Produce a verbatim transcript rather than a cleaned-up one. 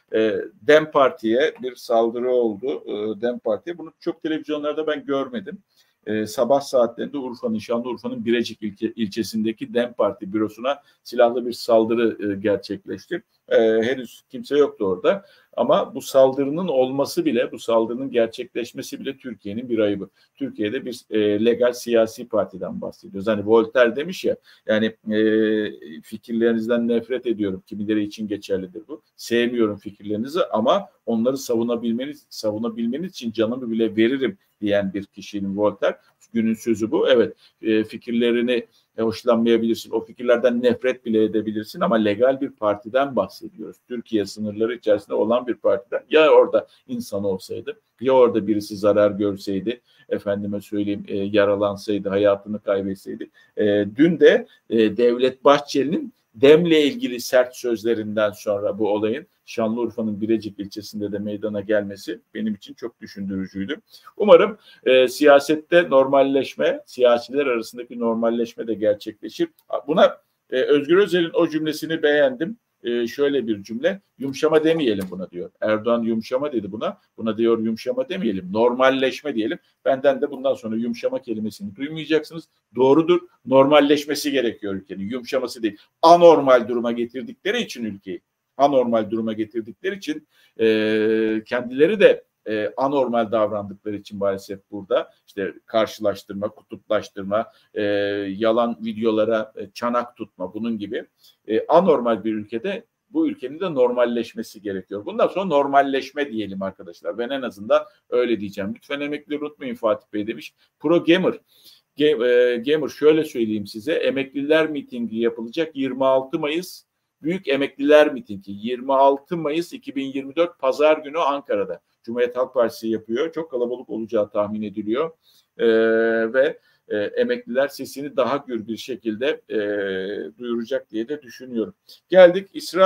e, DEM Parti'ye bir saldırı oldu. E, DEM Parti'ye. Bunu çok televizyonlarda ben görmedim. E, sabah saatlerinde Urfa'nın, Şanlıurfa'nın Birecik ilçe, ilçesindeki DEM Parti bürosuna silahlı bir saldırı e, gerçekleşti. E, henüz kimse yoktu orada. Ama bu saldırının olması bile, bu saldırının gerçekleşmesi bile Türkiye'nin bir ayıbı. Türkiye'de bir e, legal siyasi partiden bahsediyoruz. Hani Voltaire demiş ya, yani e, fikirlerinizden nefret ediyorum. Kimileri için geçerlidir bu. Sevmiyorum fikirlerinizi ama onları savunabilmeniz, savunabilmeniz için canımı bile veririm diyen bir kişinin Voltaire. Günün sözü bu. Evet, e, fikirlerini e, hoşlanmayabilirsin. O fikirlerden nefret bile edebilirsin ama legal bir partiden bahsediyoruz. Türkiye sınırları içerisinde olan bir partiden. Ya orada insan olsaydı, ya orada birisi zarar görseydi, efendime söyleyeyim e, yaralansaydı, hayatını kaybetseydi. E, dün de e, Devlet Bahçeli'nin DEM'le ilgili sert sözlerinden sonra bu olayın Şanlıurfa'nın Birecik ilçesinde de meydana gelmesi benim için çok düşündürücüydü. Umarım e, siyasette normalleşme, siyasiler arasındaki normalleşme de gerçekleşir. Buna e, Özgür Özel'in o cümlesini beğendim. E, şöyle bir cümle, yumuşama demeyelim buna diyor. Erdoğan yumuşama dedi buna. Buna diyor yumuşama demeyelim, normalleşme diyelim. Benden de bundan sonra yumuşama kelimesini duymayacaksınız. Doğrudur, normalleşmesi gerekiyor ülkenin. Yumuşaması değil. Anormal duruma getirdikleri için ülkeyi, anormal duruma getirdikleri için e, kendileri de e, anormal davrandıkları için maalesef burada işte karşılaştırma, kutuplaştırma, e, yalan videolara e, çanak tutma, bunun gibi e, anormal bir ülkede bu ülkenin de normalleşmesi gerekiyor. Bundan sonra normalleşme diyelim arkadaşlar. Ben en azından öyle diyeceğim. Lütfen emeklileri unutmayın, Fatih Bey demiş. Pro Gamer. Gamer şöyle söyleyeyim size. Emekliler mitingi yapılacak yirmi altı Mayıs Büyük Emekliler Mitingi. yirmi altı Mayıs iki bin yirmi dört Pazar günü Ankara'da. Cumhuriyet Halk Partisi yapıyor. Çok kalabalık olacağı tahmin ediliyor. Ee, ve e, emekliler sesini daha gür bir şekilde e, duyuracak diye de düşünüyorum. Geldik İsrail